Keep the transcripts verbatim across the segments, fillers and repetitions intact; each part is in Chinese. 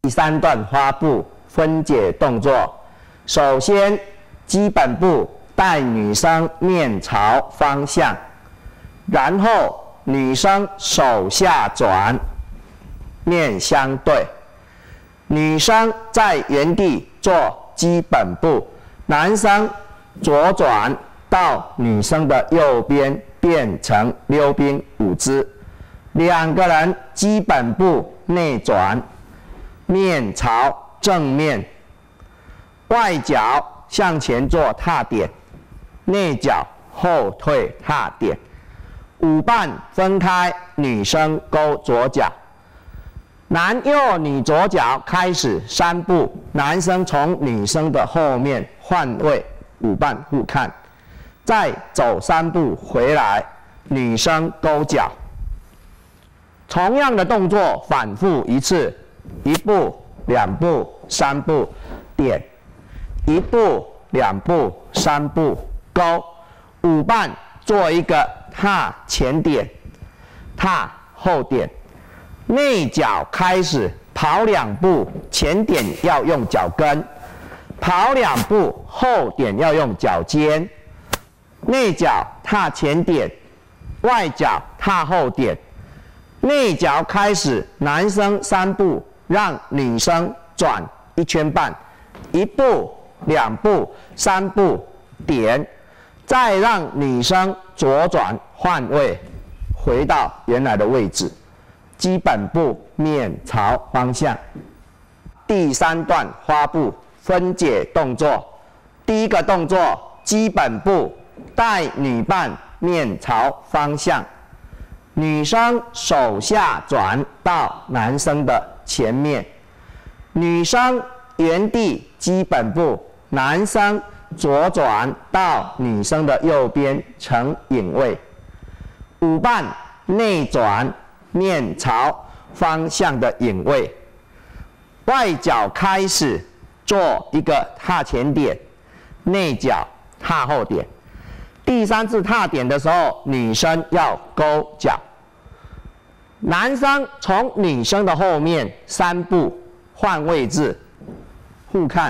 第三段花步分解动作，首先基本步带女生面朝方向，然后女生手下转，面相对。女生在原地做基本步，男生左转到女生的右边，变成溜冰舞姿。两个人基本步内转，面朝正面，外脚向前做踏点，内脚后退踏点。舞伴分开，女生勾左脚。男右女左脚开始三步，男生从女生的后面换位，舞伴互看，再走三步回来，女生勾脚。同样的动作反复一次，一步、两步、三步，点；一步、两步、三步，勾。舞伴做一个踏前点，踏后点。内脚开始跑两步，前点要用脚跟；跑两步，后点要用脚尖。内脚踏前点，外脚踏后点。内脚开始，男生三步，让女生转一圈半，一步、两步、三步，点，再让女生左转换位，回到原来的位置。基本步面朝方向。第三段花步分解动作，第一个动作基本步带女伴面朝方向，女生手下转到男生的前面，女生原地基本步，男生左转到女生的右边成引位，舞伴内转面朝方向的引位，外脚开始做一个踏前点，内脚踏后点。第三次踏点的时候，女生要勾脚，男生从女生的后面三步换位置，互看，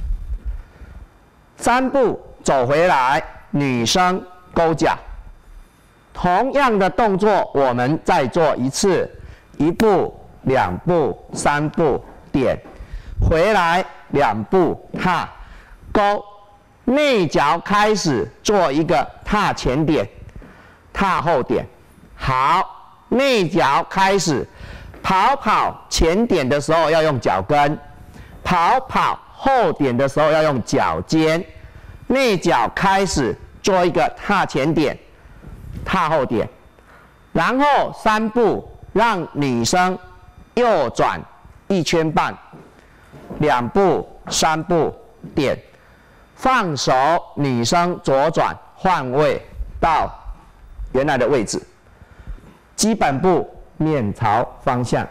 三步走回来，女生勾脚。同样的动作，我们再做一次，一步、两步、三步，点，回来两步踏，勾，内脚开始做一个踏前点，踏后点。好，内脚开始跑跑前点的时候要用脚跟，跑跑后点的时候要用脚尖。内脚开始做一个踏前点，踏后点，然后三步让女生右转一圈半，两步、三步，点，放手，女生左转换位到原来的位置。基本步面朝方向。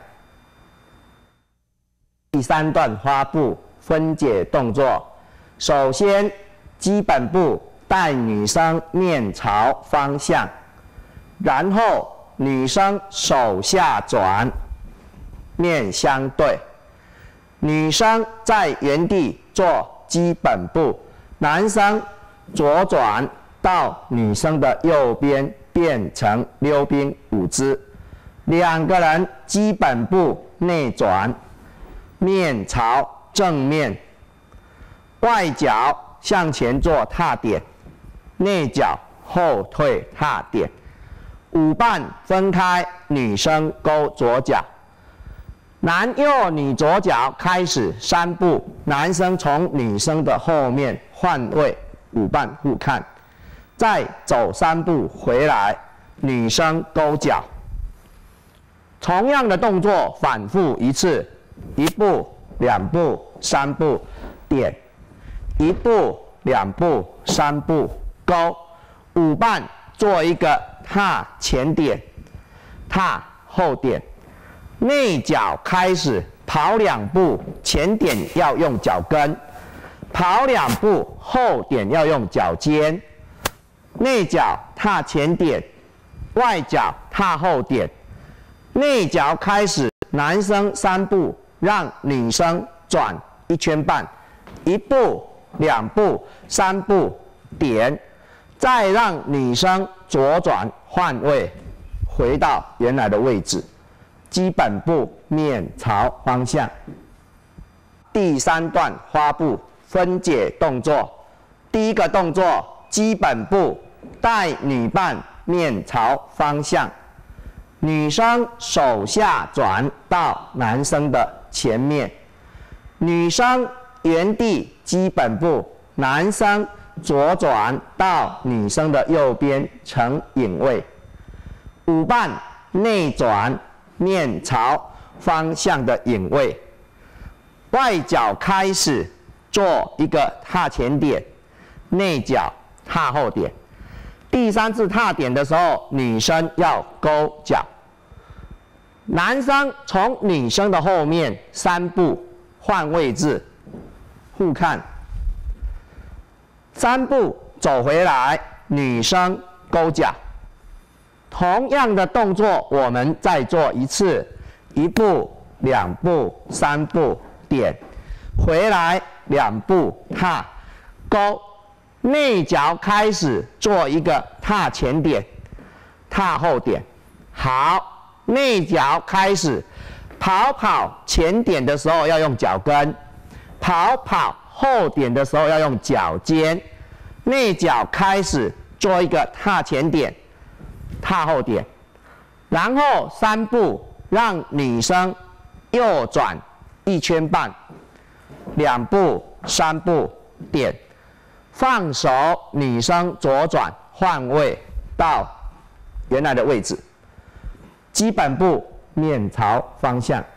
第三段花步分解动作，首先基本步带女生面朝方向，然后女生手下转，面相对。女生在原地做基本步，男生左转到女生的右边，变成溜冰舞姿。两个人基本步内转，面朝正面，外脚向前做踏点，内脚后退踏点。舞伴分开，女生勾左脚。男右女左脚开始三步，男生从女生的后面换位，舞伴互看，再走三步回来，女生勾脚。同样的动作反复一次，一步、两步、三步，点，一步、两步、三步，勾。舞伴做一个踏前点，踏后点，内脚开始跑两步，前点要用脚跟；跑两步，后点要用脚尖。内脚踏前点，外脚踏后点。内脚开始，男生三步， 让女生转一圈半，一步、两步、三步点，再让女生左转换位，回到原来的位置。基本步面朝方向。第三段花步分解动作，第一个动作基本步带女伴面朝方向，女生手下转到男生的前面，女生原地基本步，男生左转到女生的右边成影位，舞伴内转面朝方向的影位，外脚开始做一个踏前点，内脚踏后点。第三次踏点的时候，女生要勾脚，男生从女生的后面三步换位置，互看，三步走回来，女生勾脚。同样的动作，我们再做一次，一步、两步、三步点，回来两步踏勾，内脚开始做一个踏前点、踏后点。好，内脚开始跑跑前点的时候要用脚跟，跑跑后点的时候要用脚尖。内脚开始做一个踏前点、踏后点，然后三步让女生右转一圈半，两步、三步点，放手，女生左转换位到原来的位置。基本步面朝方向。